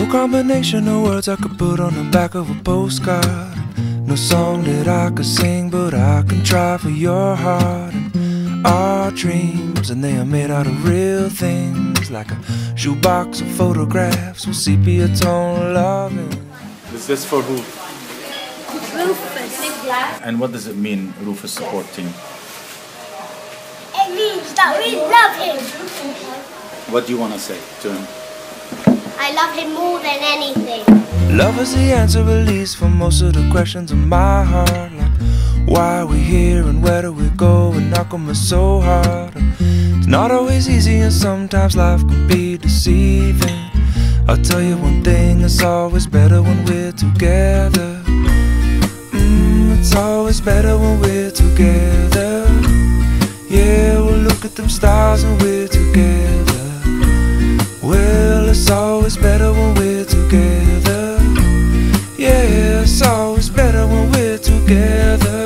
combination of words I could put on the back of a postcard. No song that I could sing, but I can try for your heart. And our dreams, and they are made out of real things, like a shoebox of photographs with sepia tone loving. Is this for who? Rufus. And what does it mean, Rufus support team? It means that we love him. What do you want to say to him? I love him more than anything. Love is the answer, at least, for most of the questions in my heart. Like, why are we here and where do we go, and how come it's so hard? And it's not always easy, and sometimes life can be deceiving. I'll tell you one thing, it's always better when we're together. It's always better when we're together. Yeah, we'll look at them stars and we're together. Well, it's always better when we're together. Yeah, it's always better when we're together.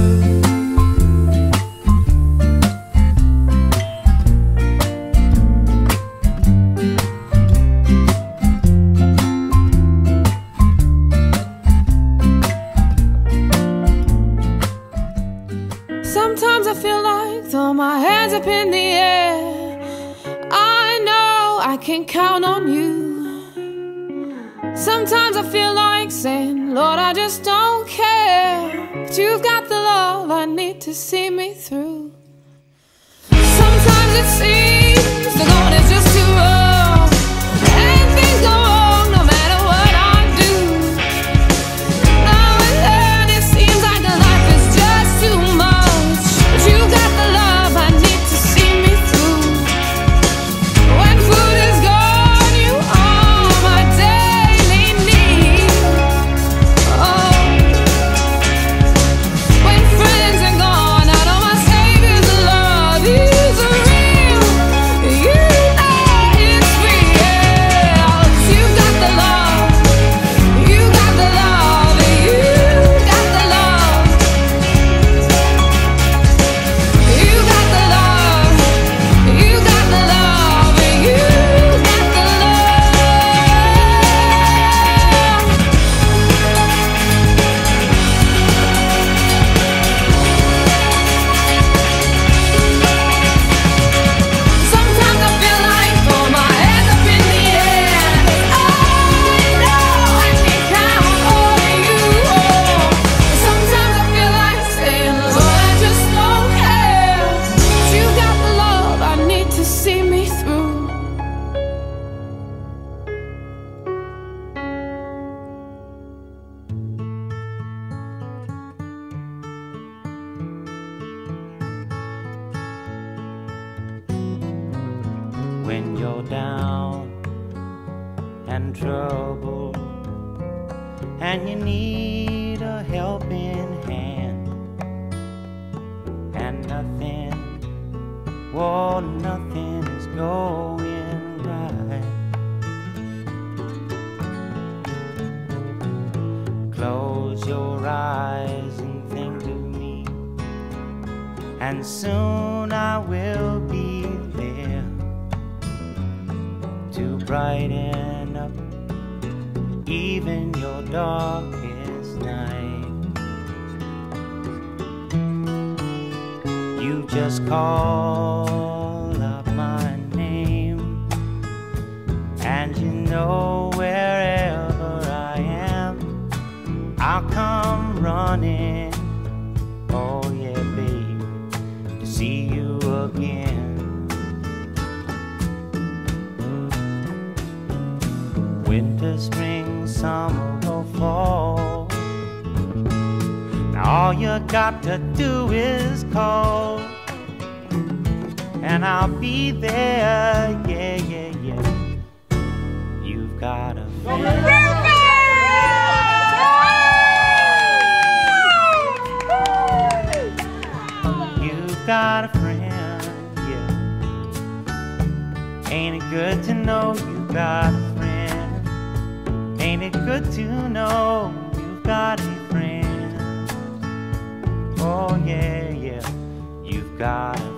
Sometimes I feel like throw my hands up in the air. I know I can count on you. Sometimes I feel like saying, Lord, I just don't care. But you've got the love I need to see me through. Sometimes it seems the going is just too rough, and things go wrong no matter what I do. Now and then it seems like the life is just too much, but you got the love I need to see me through. When food is gone, you are my daily need. Oh, when friends are gone, I know my Savior's love is real. You know it's real. You got the love. You got the love. You got the love. You got the love. You got the love. You got the Sometimes I feel like throw my hands up in the air. I know I can count on you. Sometimes I feel like saying, Lord, I just don't care. But you got the love I need to see me through. When you're down and troubled and you need a helping hand, and nothing, oh, nothing is going right. Close your eyes and think of me, and soon I will be there to brighten up even your darkest night. You just call up my name, and you know wherever I am, I'll come running. Oh yeah, babe, to see you again. Winter, spring, summer, or fall, now all you got to do is call, and I'll be there, yeah, yeah, yeah. You've got a friend. You've got a friend, yeah. Ain't it good to know you've got a friend? Ain't it good to know you've got a friend? Oh yeah, yeah, you've got a